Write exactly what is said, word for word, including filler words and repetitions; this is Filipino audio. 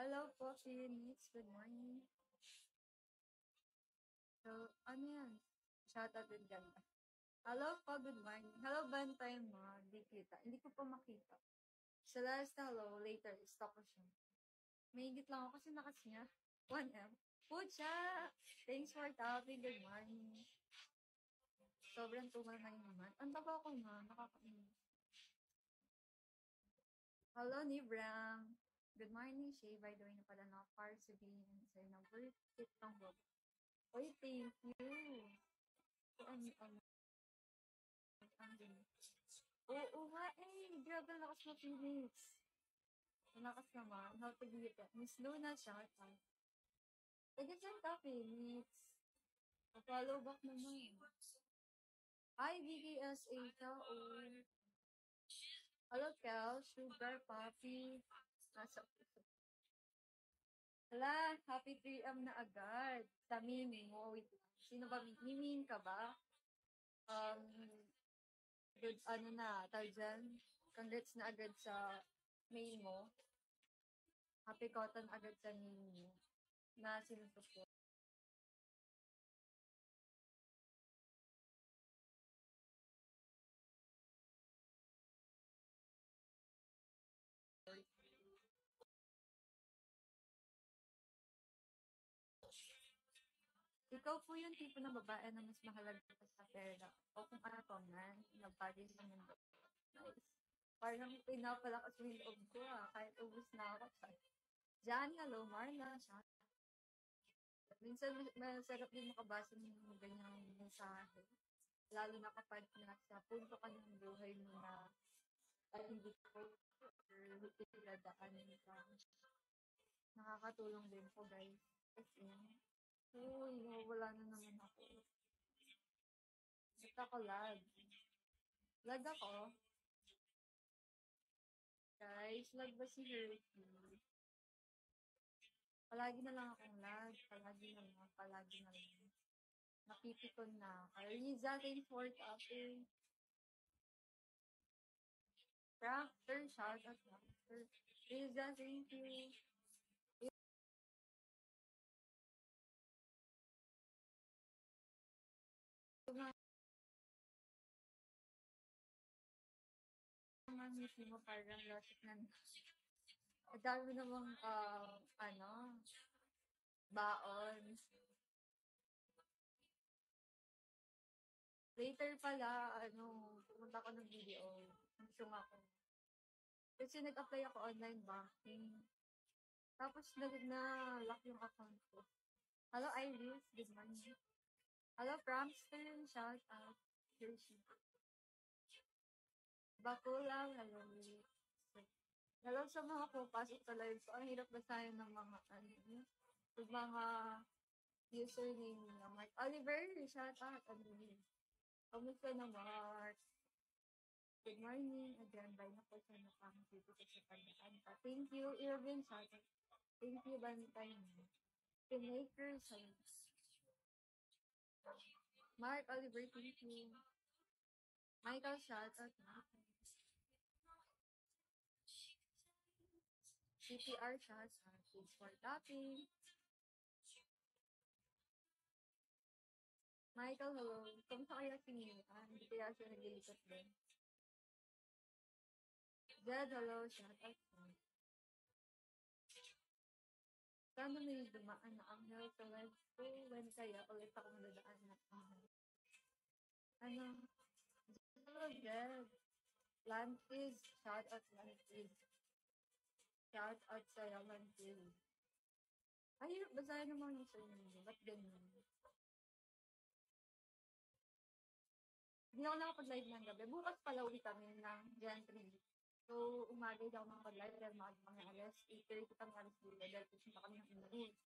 Hello po, Phoenix. Good morning. So, ano yan? Shoutout din ganda. Hello po, good morning. Hello, Bantay mo. Hindi kita. Hindi ko pa makita. Sa last hello, later, stop ko siya. May higit lang ako kasi nakas niya. one M. Pucha! Thanks for tapping. Good morning. Sobrang tumal na yun naman. Ang taba ko na. Nakakainis. Hello, Nibram. Good morning, Shay. By the way, na pala na para sabihin sa'yo na worth it ng book. Oy, thank you. Ano, ano, ano. Oo nga eh. Grabe ang lakas mo, Phoenix. Ang lakas naman. How to be it. Miss Luna, shout out. Taga dyan ka, Phoenix. Follow back naman. Hi, V K S A ka. Oh. Hello, Kel. Sugar, Poppy. Nasa puso. Hala, happy three M na agad. Sa Mimi mo. Wait lang. Sino ba? Mimin ka ba? Um, good, ano na, tawag dyan. Congrats na agad sa main mo. Happy cotton agad sa main mo. Na sinusupport. Ikaw po yung tipo ng babae na mas mahalaga sa pera. O kung ano pa man, nagpagin sa mundo. Nice. Parang pinapalakas mo yung loob ko ah. Kahit ubus na ako. Jan, hello, Marla. Siya. Minsan masarap din makabasa ng mga ganyang mensahe. Lalo na kapag nasa punto ka ng buhay mo na ay hindi ko or pinagdaanan ka. Nakakatulong din po guys. Kasi, uy, wala na naman ako. Ba't ako lag? Lag ako? Guys, lag ba si Herky? Palagi na lang akong lag. Palagi na lang. Palagi na lang. Napipikon na. Riza, thanks for tapping. Tractor, shout out Tractor. Riza, thank you. Mga miss mo parang logic na. Ang dami namang, uh, ano, baon. Later pala, ano, pumunta ko ng video. Nagsung ako. Kasi nag-apply ako online banking. Tapos nag na lock yung account ko. Hello, Iris. Good morning. Hello, Pramster. Shout out. Hershey. Bakulaw. Hello, hello sa mga pupasok sa live ko. Ang hirap basahin ng mga, ano, yung mga username nila. Mark Oliver. Shout out. Ano yun? Kamusta na, Mark? Good morning. Again, bye na po sa nakang dito sa pagdaan pa. Thank you, Irvin. Shout out. Thank you, Bantay. Pinakers. Mark Oliver, thank you. Michael, shout out. C P R, shout out. Thanks for tapping. Michael, hello. Kamusta kaya si Mia? Hindi kaya siya naglilikot din. Jed, hello. Shout out. Sana may dumaan na anghel sa live ko. When kaya ulit ako madadaan na anghel. Ano? Hello, Jed. Lantis. Shout out, Lantis. Shout out sa'yo, Lantis. Ay, hirap basahin ng mga username niyo. Ba't ganyan? Hindi ako nakapag-live ng gabi. Bukas pala ulit kami ng Gen three. So, umaga daw ako nakapag-live dahil mga mga alas eight thirty kami alas dito dahil pupunta kami ng Indonesia.